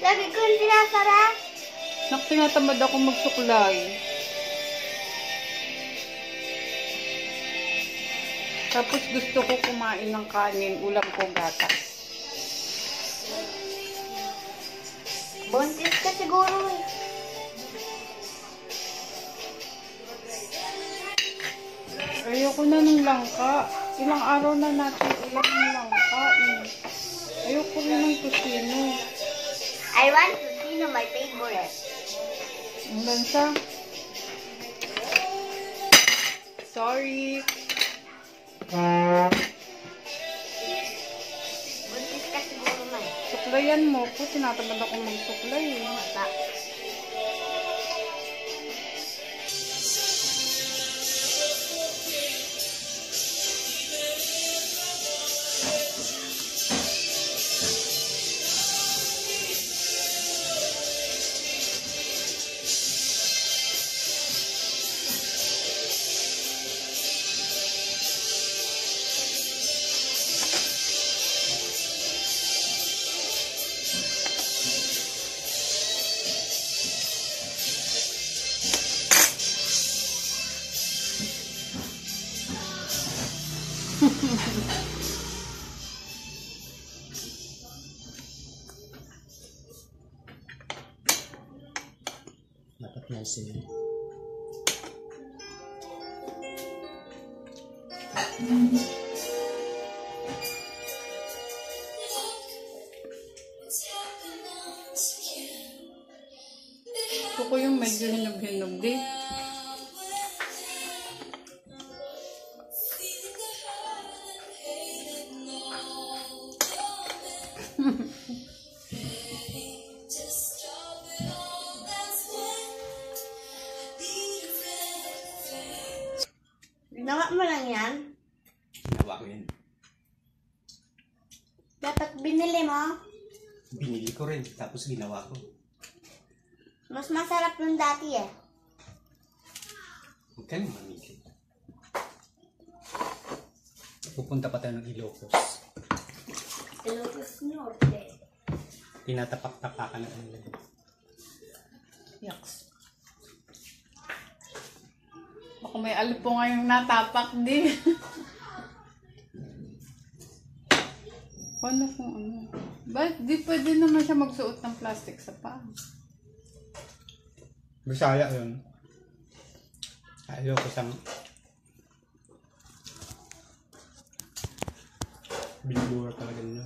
Lagi ko yung sinasara. Tinatamad ako magsuklay. Tapos gusto ko kumain ng kanin, ulam ko gatas. Buntis ka siguro eh. Ayoko na ng langka. Ilang araw na natin ulam ng langka eh. Ayoko rin ng tusino. I want tusino, my favorite. Ang lansa. Sorry. Buntis ka siguro man. Suklayan mo po. Tinatamad ako magsuklay eh. Mata. Dapat na sila. Gusto ko yung medyo hinog-hinog di. Ginawa mo lang yan? Ginawa ko yan. Dapat binili mo? Binili ko rin, tapos ginawa ko. Mas masarap yung dati eh. Huwag kayong mamili. Pupunta pa tayo ng Ilocos. Ilocos Norte. Tinatapak-tapakan ng ano. Yaks. Baka may alipo ngayong natapak din. Paano kung ano? Ba't di pwede naman siya magsuot ng plastic sa paa? Bisaya yun. Ilocos ang binubura talaga nyo.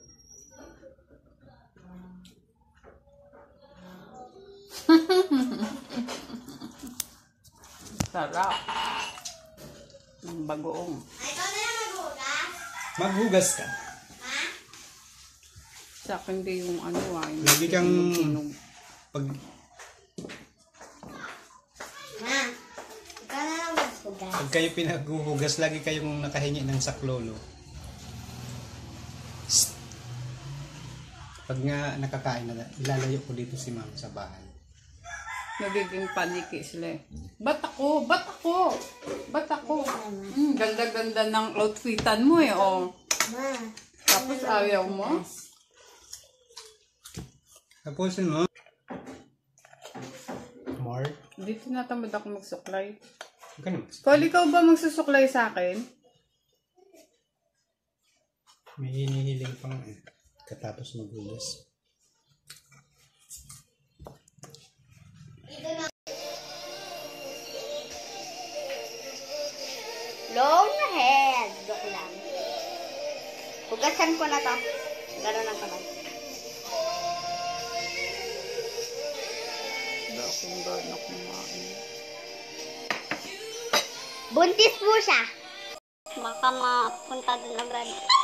Sarap. Ang bagoong. Ay, ikaw na lang maghugas? Maghugas ka. Ha? Sa akin di yung ano Lagi kang pag Ma, ikaw na lang maghugas. pag kayo pinaghuhugas, lagi kayong nakahingi ng saklolo. Psst. Pag nga nakakain na, ilalayo ko dito si ma'am sa bahay. nagiging paniki sila eh. Ba't ako? Ba't ako? Ba't ako? Ganda-ganda ng outfitan mo eh, oh. Ma, Tapos ayaw mo? Tapusin mo. More. Hindi tinatamad ako magsuklay. Ganun. Paul, ikaw ba magsusuklay sa akin? May hinihiling pang katapos maghugas. long head. Joke lang. Hugasan ko na to. Gano'n na kamay. Wala akong gana kumain. Buntis po siya. Baka mapunta doon agad.